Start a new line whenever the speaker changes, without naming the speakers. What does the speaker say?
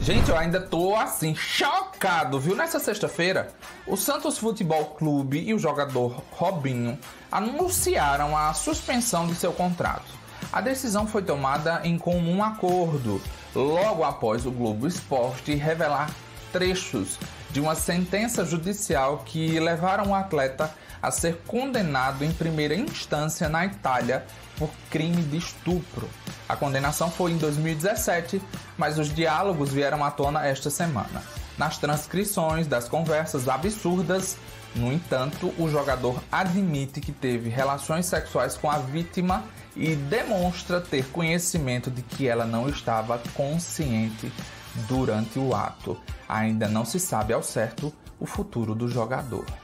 Gente, eu ainda tô assim, chocado, viu? Nessa sexta-feira, o Santos Futebol Clube e o jogador Robinho anunciaram a suspensão de seu contrato. A decisão foi tomada em comum acordo, logo após o Globo Esporte revelar trechos de uma sentença judicial que levaram o atleta a ser condenado em primeira instância na Itália por crime de estupro. A condenação foi em 2017, mas os diálogos vieram à tona esta semana. Nas transcrições das conversas absurdas, no entanto, o jogador admite que teve relações sexuais com a vítima e demonstra ter conhecimento de que ela não estava consciente durante o ato. Ainda não se sabe ao certo o futuro do jogador.